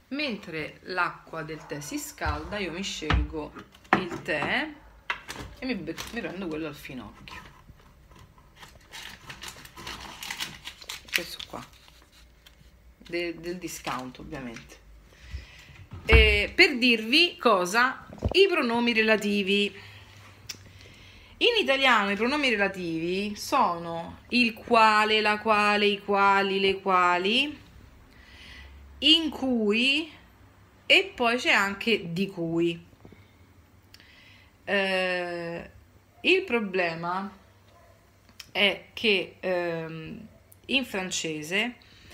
Mentre l'acqua del tè si scalda, io mi scelgo il tè e mi prendo quello al finocchio. Questo qua, del discount ovviamente. E per dirvi cosa, i pronomi relativi. In italiano i pronomi relativi sono il quale, la quale, i quali, le quali, in cui e poi c'è anche di cui. Il problema è che in francese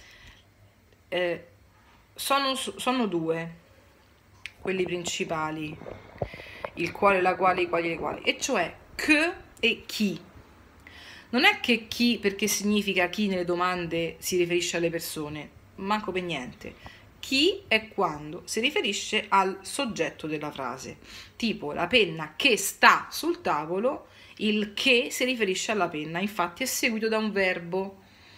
sono due quelli principali, il quale, la quale, i quali, le quali, e cioè que e chi. Non è che chi perché significa chi nelle domande si riferisce alle persone, manco per niente. Chi è quando si riferisce al soggetto della frase, tipo la penna che sta sul tavolo, il che si riferisce alla penna, infatti è seguito da un verbo.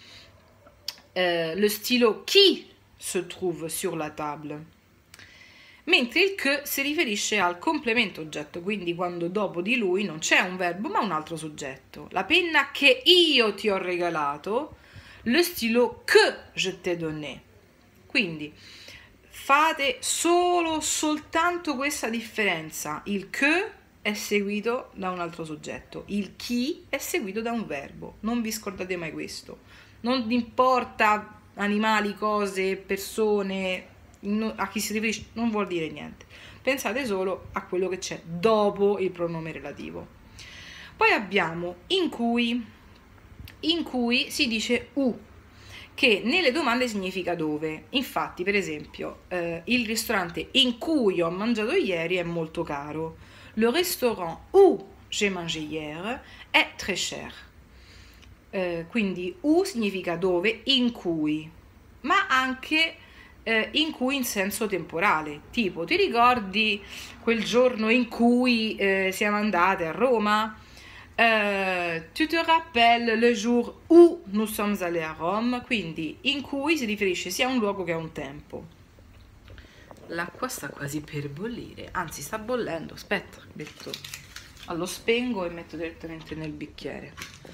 Le stylo qui se trouve sur la table. Mentre il que si riferisce al complemento oggetto, quindi quando dopo di lui non c'è un verbo ma un altro soggetto. La penna che io ti ho regalato, le stylo que je t'ai donné. Quindi fate soltanto questa differenza. Il que è seguito da un altro soggetto, il chi è seguito da un verbo. Non vi scordate mai questo. Non importa animali, cose, persone, a chi si riferisce, non vuol dire niente. Pensate solo a quello che c'è dopo il pronome relativo. Poi abbiamo in cui si dice u, che nelle domande significa dove. Infatti, per esempio, il ristorante in cui ho mangiato ieri è molto caro. Le restaurant où j'ai mangé hier è très cher. Quindi u significa dove, in cui, ma anche in cui in senso temporale, tipo ti ricordi quel giorno in cui siamo andate a Roma? Tu te rappelles le jour où nous sommes allés à Rome? Quindi in cui si riferisce sia a un luogo che a un tempo. L'acqua sta quasi per bollire, anzi sta bollendo, aspetta, metto, lo spengo e metto direttamente nel bicchiere.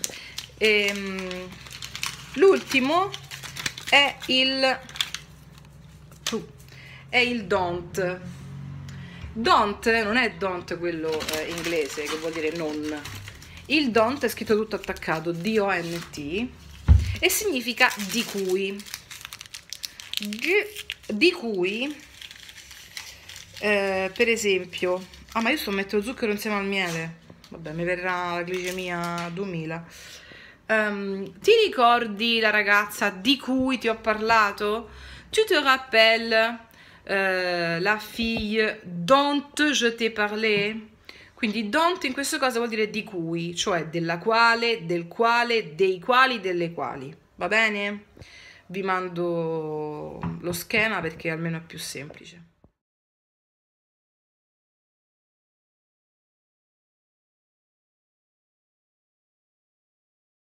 L'ultimo è il don't. Don't non è don't quello inglese che vuol dire non. Il don't è scritto tutto attaccato, D-O-N-T, e significa di cui. Di cui, per esempio, ma io sto mettendo zucchero insieme al miele, vabbè, mi verrà la glicemia 2000. Ti ricordi la ragazza di cui ti ho parlato? Tu te rappelles la fille dont je t'ai parlé? Quindi don't in questo caso vuol dire di cui, cioè della quale, del quale, dei quali, delle quali. Va bene? Vi mando lo schema perché almeno è più semplice.